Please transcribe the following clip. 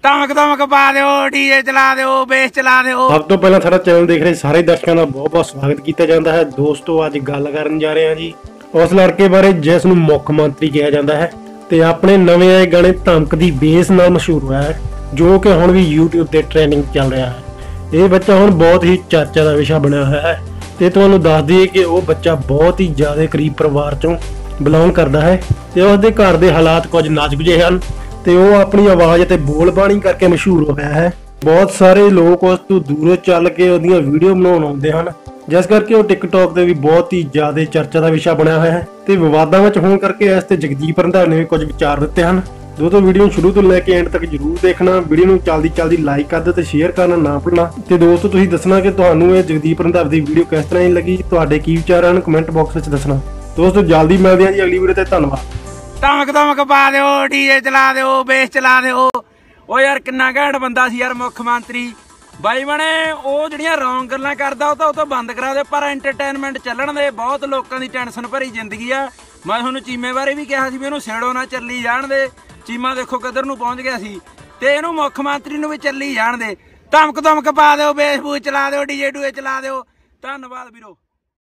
ਧਮਕ ਧਮਕ ਪਾ ਦਿਓ, ਡੀਜੇ ਚਲਾ ਦਿਓ, ਬੇਸ ਚਲਾ ਦਿਓ। ਸਭ ਤੋਂ ਪਹਿਲਾਂ ਸਾਡਾ ਚੈਨਲ ਦੇਖ ਰਹੇ ਸਾਰੇ ਦਰਸ਼ਕਾਂ ਦਾ ਬਹੁਤ ਬਹੁਤ ਸਵਾਗਤ ਕੀਤਾ ਜਾਂਦਾ ਹੈ। ਦੋਸਤੋ ਅੱਜ ਗੱਲ ਕਰਨ ਜਾ ਰਹੇ ਹਾਂ ਜੀ ਉਸ ਲੜਕੇ ਬਾਰੇ ਜਿਸ ਨੂੰ ਮੁੱਖ ਮੰਤਰੀ ਕਿਹਾ ਜਾਂਦਾ ਹੈ ਤੇ ਆਪਣੇ ਨਵੇਂ ਆਏ ਗਾਣੇ ਧਮਕ ਦੀ ਬੇਸ ਨਾਲ ਮਸ਼ਹੂਰ ਹੋਇਆ ਹੈ, ਜੋ ਕਿ ਹੁਣ ਵੀ YouTube ਤੇ ਟ੍ਰੈਂਡਿੰਗ ਚੱਲ ਰਿਹਾ ਹੈ। ਇਹ ਬੱਚਾ ਹੁਣ ਬਹੁਤ ਹੀ ਚਰਚਾ ਦਾ ਵਿਸ਼ਾ ਬਣਿਆ ਹੋਇਆ ਹੈ ਤੇ ਤੁਹਾਨੂੰ ਦੱਸ ਦਈਏ ਕਿ ਉਹ ਬੱਚਾ ਬਹੁਤ ਹੀ ਜ਼ਿਆਦਾ ਗਰੀਬ ਪਰਿਵਾਰ ਚੋਂ ਬਿਲੋਂਗ ਕਰਦਾ ਹੈ ਤੇ ਉਸਦੇ ਘਰ ਦੇ ਹਾਲਾਤ ਕੁਝ ਨਾਜ਼ੁਕ ਜਿਹੇ ਹਨ ਤੇ ਉਹ ਆਪਣੀ ਆਵਾਜ਼ ਅਤੇ ਬੋਲ ਬਾਣੀ ਕਰਕੇ ਮਸ਼ਹੂਰ ਹੋਇਆ ਹੈ। ਬਹੁਤ ਸਾਰੇ ਲੋਕ ਉਸ ਤੋਂ ਦੂਰੋਂ ਚੱਲ ਕੇ ਉਹਦੀਆਂ ਵੀਡੀਓ ਬਣਾਉਣ ਆਉਂਦੇ ਹਨ, ਜਿਸ ਕਰਕੇ ਉਹ ਟਿਕਟੌਕ ਤੇ ਵੀ ਬਹੁਤ ਹੀ ਜ਼ਿਆਦਾ ਚਰਚਾ ਦਾ ਵਿਸ਼ਾ ਬਣਿਆ ਹੋਇਆ ਹੈ ਤੇ ਵਿਵਾਦਾਂ ਵਿੱਚ ਹੋਣ ਕਰਕੇ ਇਸ ਤੇ ਜਗਦੀਪ ਰੰਧਾਵਾ ਨੇ ਕੁਝ ਵਿਚਾਰ ਦਿੱਤੇ ਹਨ। ਦੋਸਤੋ ਵੀਡੀਓ ਨੂੰ ਸ਼ੁਰੂ ਤੋਂ ਲੈ ਕੇ ਐਂਡ ਤੱਕ ਜਰੂਰ ਦੇਖਣਾ। ਵੀਡੀਓ ਨੂੰ ਜਲਦੀ ਲਾਈਕ ਕਰ ਦਿਓ ਤੇ ਸ਼ੇਅਰ ਕਰਨਾ ਨਾ ਭੁੱਲਣਾ। ਤੇ ਦੋਸਤੋ ਤੁਸੀਂ ਦੱਸਣਾ ਕਿ ਤੁਹਾਨੂੰ ਇਹ ਜਗਦੀਪ ਰੰਧਾਵਾ ਦੀ ਵੀਡੀਓ ਕਿਸ ਤਰ੍ਹਾਂ ਦੀ ਲੱਗੀ, ਤੁਹਾਡੇ ਕੀ ਵਿਚਾਰ ਹਨ ਕਮੈਂਟ ਬਾਕਸ ਵਿੱਚ ਦੱਸਣਾ। ਦੋਸਤੋ ਜਲਦੀ ਮਿਲਦੇ ਹਾਂ ਜੀ ਅਗਲੀ ਵੀਡੀਓ ਤੇ। ਧੰਨਵਾਦ। ਧਮਕ ਧਮਕ ਪਾ ਦਿਓ, ਡੀਜੇ ਚਲਾ ਦਿਓ, ਬੇਸ ਚਲਾ ਦਿਓ। ਉਹ ਯਾਰ ਕਿੰਨਾ ਘੈਂਟ ਬੰਦਾ ਸੀ ਯਾਰ ਮੁੱਖ ਮੰਤਰੀ ਬਾਈ ਬਣੇ। ਉਹ ਜਿਹੜੀਆਂ ਰੌਂਗ ਗੱਲਾਂ ਕਰਦਾ ਉਹ ਤਾਂ ਬੰਦ ਕਰਾ ਦੇ, ਪਰ ਐਂਟਰਟੇਨਮੈਂਟ ਚੱਲਣ ਦੇ। ਬਹੁਤ ਲੋਕਾਂ ਦੀ ਟੈਨਸ਼ਨ ਭਰੀ ਜ਼ਿੰਦਗੀ ਆ। ਮੈਂ ਤੁਹਾਨੂੰ ਚੀਮੇ ਬਾਰੇ ਵੀ ਕਿਹਾ ਸੀ ਵੀ ਇਹਨੂੰ ਛੇੜੋ ਨਾ, ਚੱਲੀ ਜਾਣ ਦੇ। ਚੀਮਾ ਦੇਖੋ ਕਿੱਧਰ ਨੂੰ ਪਹੁੰਚ ਗਿਆ ਸੀ ਤੇ ਇਹਨੂੰ ਮੁੱਖ ਮੰਤਰੀ ਨੂੰ ਵੀ ਚੱਲੀ ਜਾਣ ਦੇ। ਧਮਕ ਧਮਕ ਪਾ ਦਿਓ, ਬੇਸ ਬੂਸ ਚਲਾ ਦਿਓ, ਡੀਜੇ ਡੂਏ ਚਲਾ ਦਿਓ। ਧੰਨਵਾਦ ਵੀਰੋ।